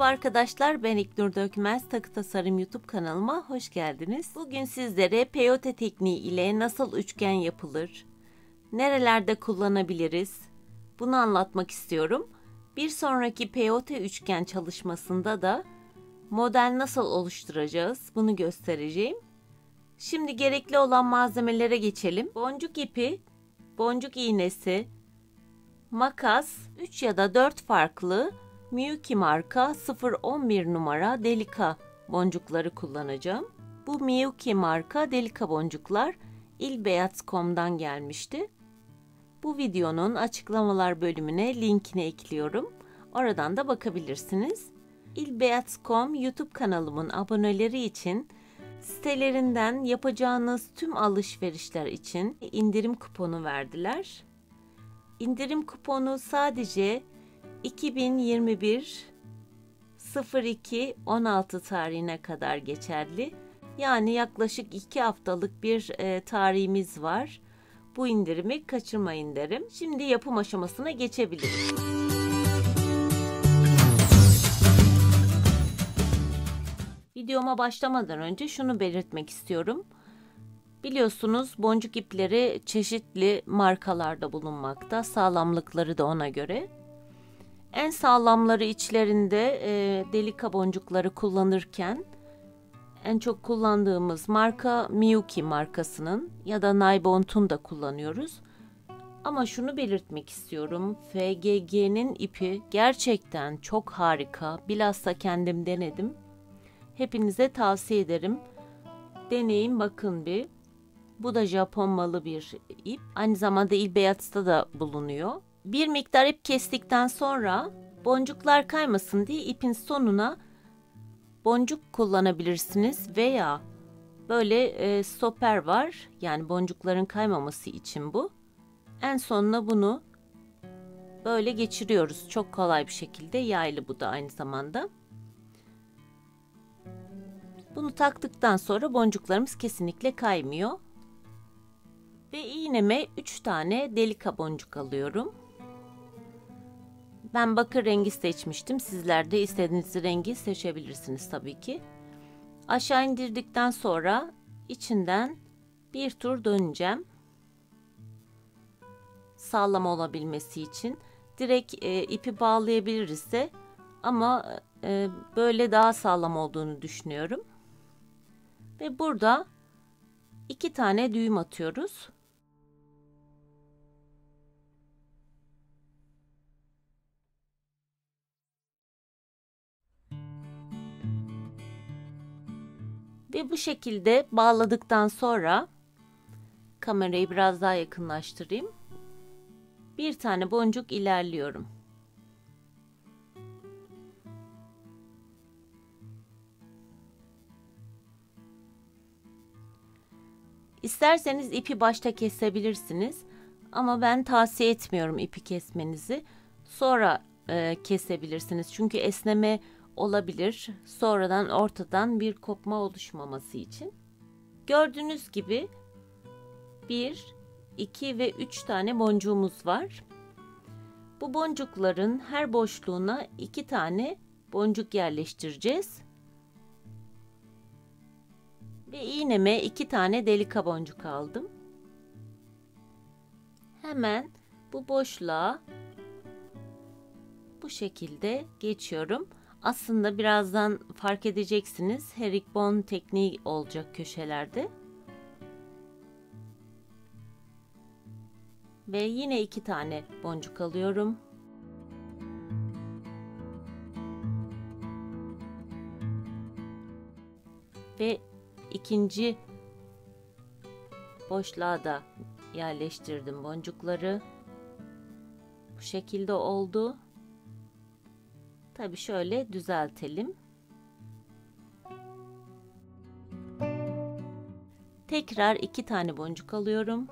Merhaba arkadaşlar, ben İlknur Dökmez. Takı Tasarım YouTube kanalıma hoş geldiniz. Bugün sizlere peyote tekniği ile nasıl üçgen yapılır, nerelerde kullanabiliriz, bunu anlatmak istiyorum. Bir sonraki peyote üçgen çalışmasında da model nasıl oluşturacağız bunu göstereceğim. Şimdi gerekli olan malzemelere geçelim. Boncuk ipi, boncuk iğnesi, makas, 3 ya da 4 farklı Miyuki marka 011 numara delika boncukları kullanacağım. Bu Miyuki marka delika boncuklar ilbeyaz.com'dan gelmişti. Bu videonun açıklamalar bölümüne linkini ekliyorum. Oradan da bakabilirsiniz. ilbeyaz.com YouTube kanalımın aboneleri için sitelerinden yapacağınız tüm alışverişler için indirim kuponu verdiler. İndirim kuponu sadece 2021 02 16 tarihine kadar geçerli. Yani yaklaşık 2 haftalık bir tarihimiz var. Bu indirimi kaçırmayın derim. Şimdi yapım aşamasına geçebiliriz. Videoma başlamadan önce şunu belirtmek istiyorum. Biliyorsunuz boncuk ipleri çeşitli markalarda bulunmakta. Sağlamlıkları da ona göre. En sağlamları içlerinde delika boncukları kullanırken en çok kullandığımız marka Miyuki markasının ya da Naibont'un da kullanıyoruz. Ama şunu belirtmek istiyorum. FGG'nin ipi gerçekten çok harika. Bilhassa kendim denedim. Hepinize tavsiye ederim. Deneyin, bakın bir. Bu da Japon malı bir ip. Aynı zamanda ilbeyazda da bulunuyor. Bir miktar ip kestikten sonra boncuklar kaymasın diye ipin sonuna boncuk kullanabilirsiniz veya böyle stoper var. Yani boncukların kaymaması için bu. En sonuna bunu böyle geçiriyoruz. Çok kolay bir şekilde, yaylı bu da aynı zamanda. Bunu taktıktan sonra boncuklarımız kesinlikle kaymıyor. Ve iğneme 3 tane delika boncuk alıyorum. Ben bakır rengi seçmiştim. Sizler de istediğiniz rengi seçebilirsiniz tabii ki. Aşağı indirdikten sonra içinden bir tur döneceğim. Sağlam olabilmesi için. Direkt ipi bağlayabiliriz de ama böyle daha sağlam olduğunu düşünüyorum. Ve burada 2 tane düğüm atıyoruz. Ve bu şekilde bağladıktan sonra kamerayı biraz daha yakınlaştırayım. Bir tane boncuk ilerliyorum. İsterseniz ipi başta kesebilirsiniz. Ama ben tavsiye etmiyorum ipi kesmenizi. Sonra kesebilirsiniz. Çünkü esneme olabilir. Sonradan ortadan bir kopma oluşmaması için. Gördüğünüz gibi 1, 2 ve 3 tane boncuğumuz var. Bu boncukların her boşluğuna 2 tane boncuk yerleştireceğiz. Ve iğneme 2 tane delika boncuk aldım. Hemen bu boşluğa bu şekilde geçiyorum. Aslında birazdan fark edeceksiniz. Herringbone tekniği olacak köşelerde. Ve yine 2 tane boncuk alıyorum. Ve ikinci boşluğa da yerleştirdim boncukları. Bu şekilde oldu. Tabii şöyle düzeltelim. Tekrar 2 tane boncuk alıyorum.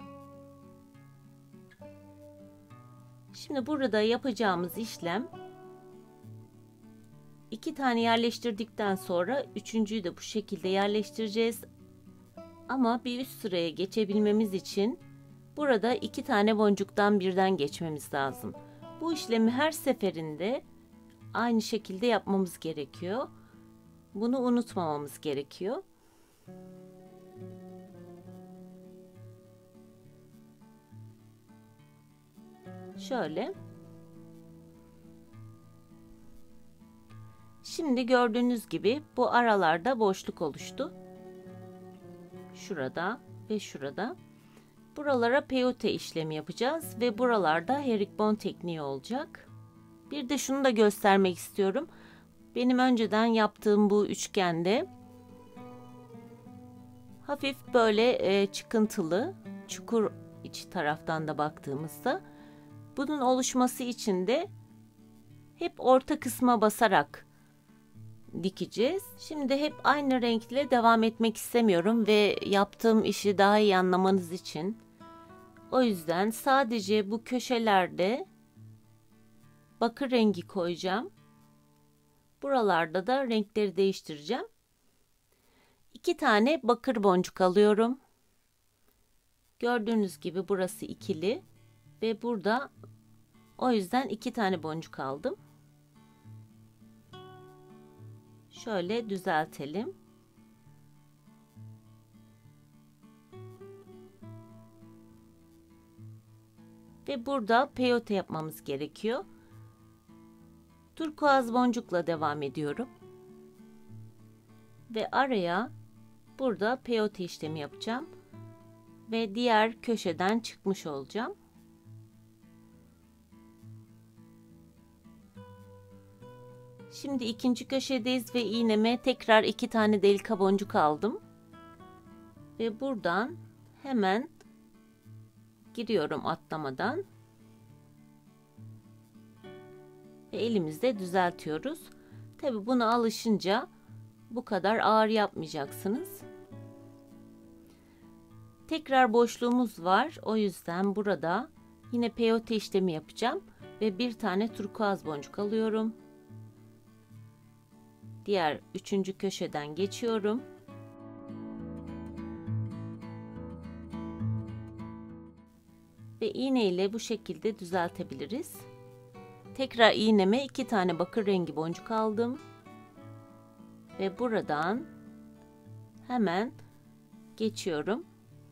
Şimdi burada yapacağımız işlem 2 tane yerleştirdikten sonra üçüncüyü de bu şekilde yerleştireceğiz. Ama bir üst sıraya geçebilmemiz için burada 2 tane boncuktan birden geçmemiz lazım. Bu işlemi her seferinde aynı şekilde yapmamız gerekiyor. Bunu unutmamamız gerekiyor. Şöyle. Şimdi gördüğünüz gibi bu aralarda boşluk oluştu. Şurada ve şurada. Buralara peyote işlemi yapacağız ve buralarda herringbone tekniği olacak. Bir de şunu da göstermek istiyorum. Benim önceden yaptığım bu üçgende hafif böyle çıkıntılı, çukur içi taraftan da baktığımızda bunun oluşması için de hep orta kısma basarak dikeceğiz. Şimdi hep aynı renkle devam etmek istemiyorum ve yaptığım işi daha iyi anlamanız için. O yüzden sadece bu köşelerde bakır rengi koyacağım. Buralarda da renkleri değiştireceğim. 2 tane bakır boncuk alıyorum. Gördüğünüz gibi burası ikili ve burada o yüzden 2 tane boncuk aldım. Şöyle düzeltelim. Ve burada peyote yapmamız gerekiyor. Turkuaz boncukla devam ediyorum. Ve araya burada peyote işlemi yapacağım. Ve diğer köşeden çıkmış olacağım. Şimdi ikinci köşedeyiz ve iğneme tekrar 2 tane delika boncuk aldım. Ve buradan hemen giriyorum atlamadan. Ve elimizde düzeltiyoruz. Tabi buna alışınca bu kadar ağır yapmayacaksınız. Tekrar boşluğumuz var. O yüzden burada yine peyote işlemi yapacağım. Ve 1 tane turkuaz boncuk alıyorum. Diğer 3. köşeden geçiyorum. Ve iğne ile bu şekilde düzeltebiliriz. Tekrar iğneme 2 tane bakır rengi boncuk aldım. Ve buradan hemen geçiyorum.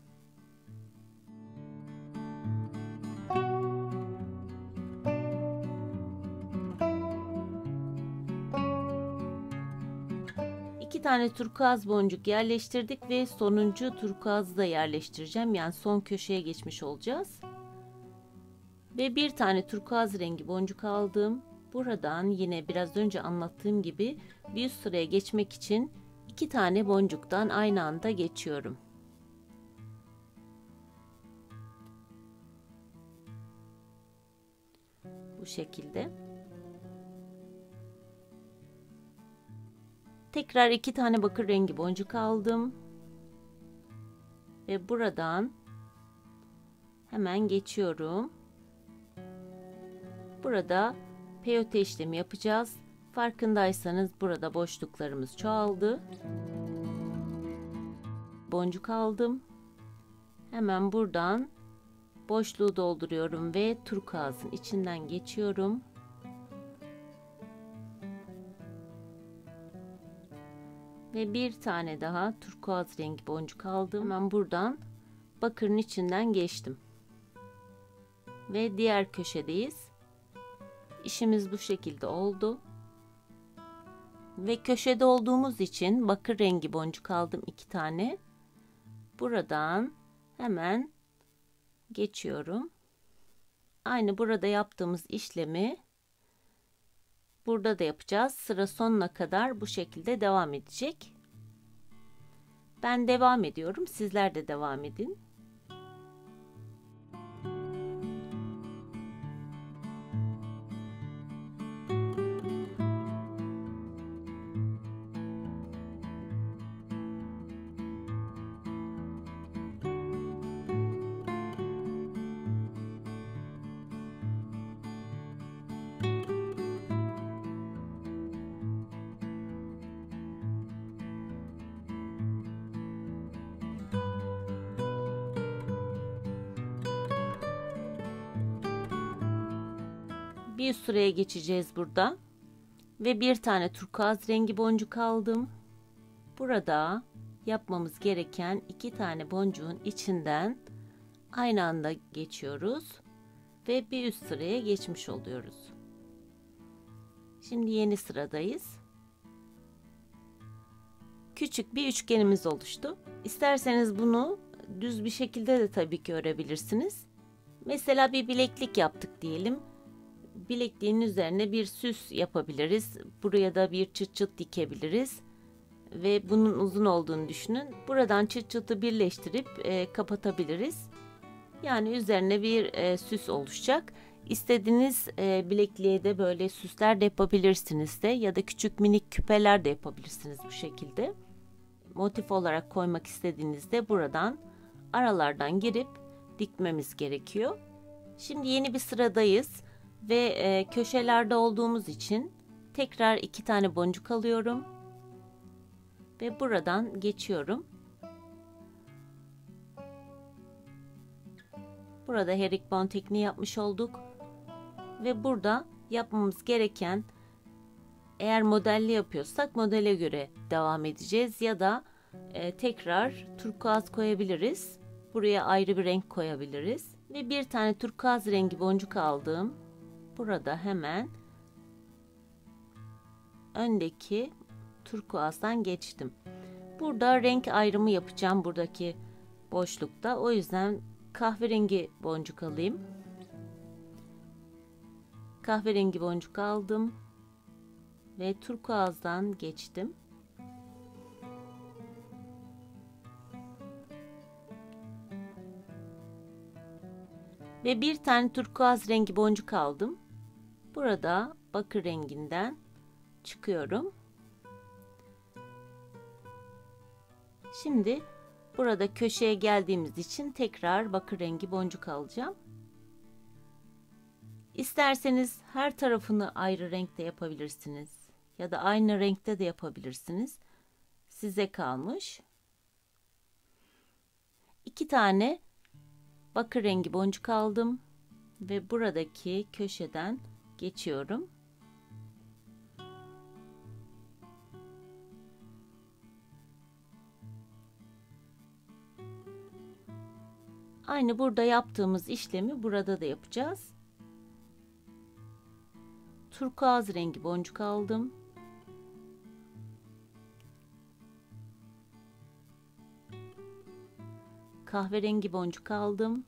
İki tane turkuaz boncuk yerleştirdik ve sonuncu turkuazı da yerleştireceğim. Yani son köşeye geçmiş olacağız. Ve 1 tane turkuaz rengi boncuk aldım. Buradan yine biraz önce anlattığım gibi bir üst sıraya geçmek için 2 tane boncuktan aynı anda geçiyorum. Bu şekilde. Tekrar 2 tane bakır rengi boncuk aldım. Ve buradan hemen geçiyorum. Burada peyote işlemi yapacağız. Farkındaysanız burada boşluklarımız çoğaldı. Boncuk aldım. Hemen buradan boşluğu dolduruyorum ve turkuazın içinden geçiyorum. Ve 1 tane daha turkuaz rengi boncuk aldım. Hemen buradan bakırın içinden geçtim. Ve diğer köşedeyiz. İşimiz bu şekilde oldu. Ve köşede olduğumuz için bakır rengi boncuk aldım 2 tane. Buradan hemen geçiyorum. Aynı burada yaptığımız işlemi burada da yapacağız. Sıra sonuna kadar bu şekilde devam edecek. Ben devam ediyorum. Sizler de devam edin. Bir sıraya geçeceğiz burada. Ve bir tane turkuaz rengi boncuk aldım. Burada yapmamız gereken 2 tane boncuğun içinden aynı anda geçiyoruz ve bir üst sıraya geçmiş oluyoruz. Şimdi yeni sıradayız. Küçük bir üçgenimiz oluştu. İsterseniz bunu düz bir şekilde de tabii ki örebilirsiniz. Mesela bir bileklik yaptık diyelim. Bilekliğin üzerine bir süs yapabiliriz. Buraya da bir çıt çıt dikebiliriz. Ve bunun uzun olduğunu düşünün. Buradan çıt çıtı birleştirip kapatabiliriz. Yani üzerine bir süs oluşacak. İstediğiniz bilekliğe de böyle süsler de yapabilirsiniz de ya da küçük minik küpeler de yapabilirsiniz bu şekilde. Motif olarak koymak istediğinizde buradan aralardan girip dikmemiz gerekiyor. Şimdi yeni bir sıradayız ve köşelerde olduğumuz için tekrar 2 tane boncuk alıyorum ve buradan geçiyorum. Burada herringbone tekniği yapmış olduk ve burada yapmamız gereken, eğer modelli yapıyorsak modele göre devam edeceğiz ya da tekrar turkuaz koyabiliriz. Buraya ayrı bir renk koyabiliriz ve bir tane turkuaz rengi boncuk aldım. Burada hemen öndeki turkuazdan geçtim. Burada renk ayrımı yapacağım buradaki boşlukta. O yüzden kahverengi boncuk alayım. Kahverengi boncuk aldım ve turkuazdan geçtim. Ve bir tane turkuaz rengi boncuk aldım. Burada bakır renginden çıkıyorum. Şimdi burada köşeye geldiğimiz için tekrar bakır rengi boncuk alacağım. İsterseniz her tarafını ayrı renkte yapabilirsiniz ya da aynı renkte de yapabilirsiniz. Size kalmış. 2 tane bakır rengi boncuk aldım ve buradaki köşeden geçiyorum. Aynı burada yaptığımız işlemi burada da yapacağız. Turkuaz rengi boncuk aldım. Kahverengi boncuk aldım.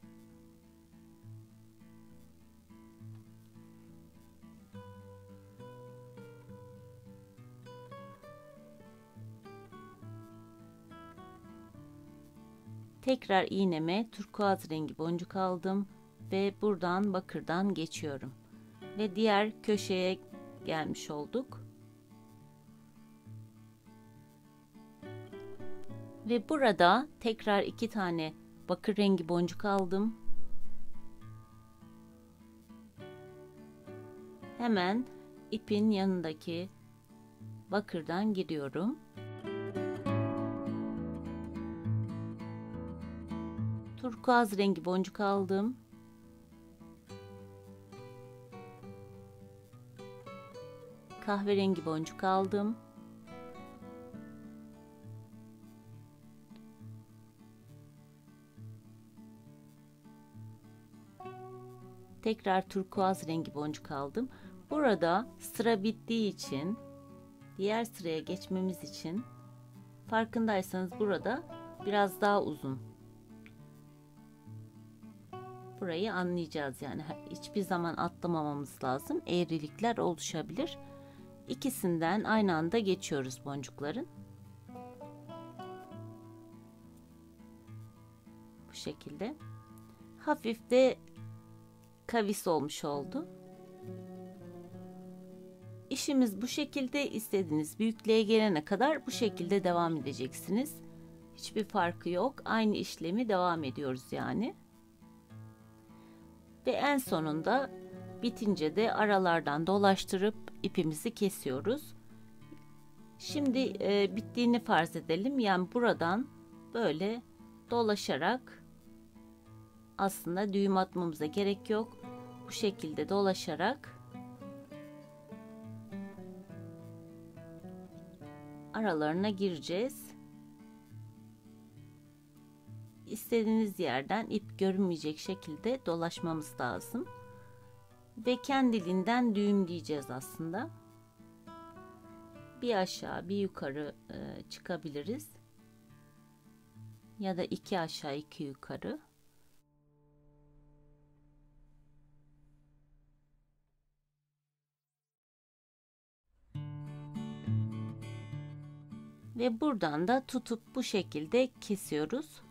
Tekrar iğneme turkuaz rengi boncuk aldım ve buradan bakırdan geçiyorum. Ve diğer köşeye gelmiş olduk. Ve burada tekrar 2 tane bakır rengi boncuk aldım. Hemen ipin yanındaki bakırdan giriyorum. Turkuaz rengi boncuk aldım. Kahverengi boncuk aldım. Tekrar turkuaz rengi boncuk aldım. Burada sıra bittiği için diğer sıraya geçmemiz için farkındaysanız burada biraz daha uzun. Burayı anlayacağız yani hiçbir zaman atlamamamız lazım. Eğrilikler oluşabilir. İkisinden aynı anda geçiyoruz boncukların. Bu şekilde. Hafif de kavis olmuş oldu. İşimiz bu şekilde, istediğiniz büyüklüğe gelene kadar bu şekilde devam edeceksiniz. Hiçbir farkı yok. Aynı işlemi devam ediyoruz yani. Ve en sonunda bitince de aralardan dolaştırıp ipimizi kesiyoruz. Şimdi bittiğini farz edelim. Yani buradan böyle dolaşarak, aslında düğüm atmamıza gerek yok. Bu şekilde dolaşarak aralarına gireceğiz. İstediğiniz yerden ip görünmeyecek şekilde dolaşmamız lazım. Ve kendiliğinden düğümleyeceğiz aslında. Bir aşağı bir yukarı çıkabiliriz. Ya da 2 aşağı 2 yukarı. Ve buradan da tutup bu şekilde kesiyoruz.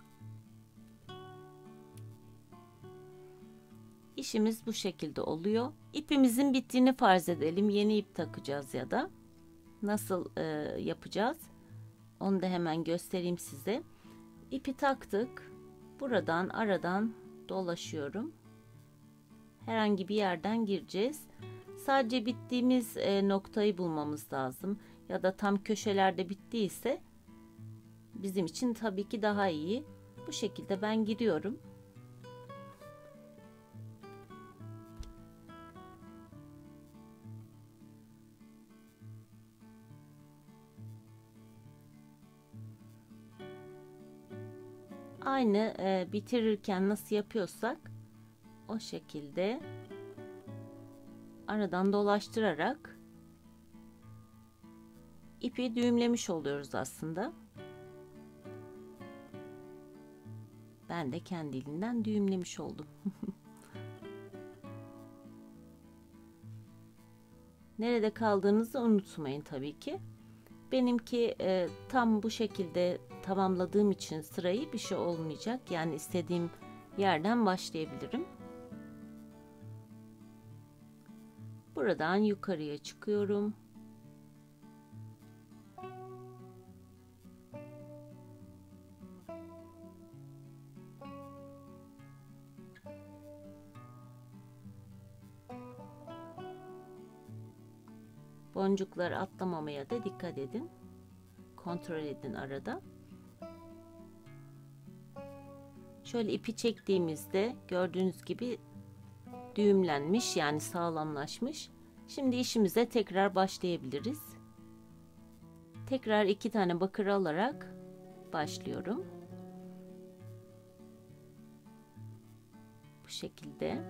İşimiz bu şekilde oluyor. İpimizin bittiğini farz edelim. Yeni ip takacağız ya da nasıl yapacağız? Onu da hemen göstereyim size. İpi taktık. Buradan aradan dolaşıyorum. Herhangi bir yerden gireceğiz. Sadece bittiğimiz noktayı bulmamız lazım. Ya da tam köşelerde bittiyse bizim için tabii ki daha iyi. Bu şekilde ben giriyorum. Aynı bitirirken nasıl yapıyorsak o şekilde aradan dolaştırarak ipi düğümlemiş oluyoruz aslında. Ben de kendiliğinden düğümlemiş oldum. Nerede kaldığınızı unutmayın tabii ki. Benimki tam bu şekilde tamamladığım için sırayı bir şey olmayacak. Yani istediğim yerden başlayabilirim. Buradan yukarıya çıkıyorum. Boncukları atlamamaya da dikkat edin. Kontrol edin arada. Şöyle ipi çektiğimizde gördüğünüz gibi düğümlenmiş, yani sağlamlaşmış. Şimdi işimize tekrar başlayabiliriz. Tekrar 2 tane bakır alarak başlıyorum. Bu şekilde.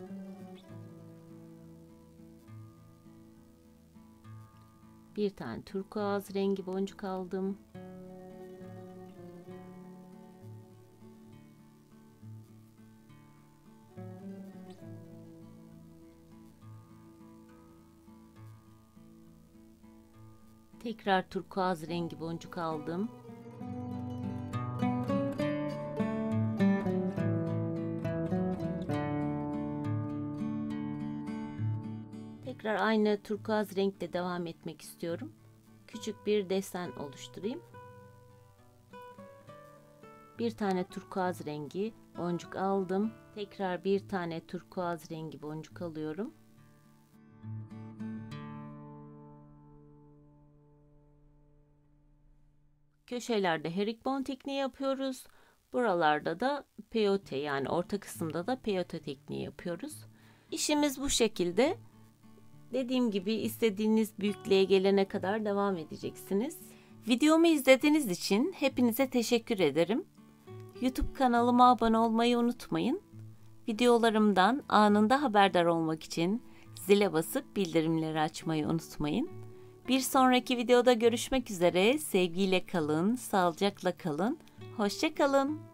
Bir tane turkuaz rengi boncuk aldım. Tekrar turkuaz rengi boncuk aldım. Tekrar aynı turkuaz renkle devam etmek istiyorum. Küçük bir desen oluşturayım. Bir tane turkuaz rengi boncuk aldım. Tekrar bir tane turkuaz rengi boncuk alıyorum. Köşelerde herringbone tekniği yapıyoruz. Buralarda da peyote, yani orta kısımda da peyote tekniği yapıyoruz. İşimiz bu şekilde. Dediğim gibi istediğiniz büyüklüğe gelene kadar devam edeceksiniz. Videomu izlediğiniz için hepinize teşekkür ederim. YouTube kanalıma abone olmayı unutmayın. Videolarımdan anında haberdar olmak için zile basıp bildirimleri açmayı unutmayın. Bir sonraki videoda görüşmek üzere. Sevgiyle kalın, sağlıcakla kalın, hoşça kalın.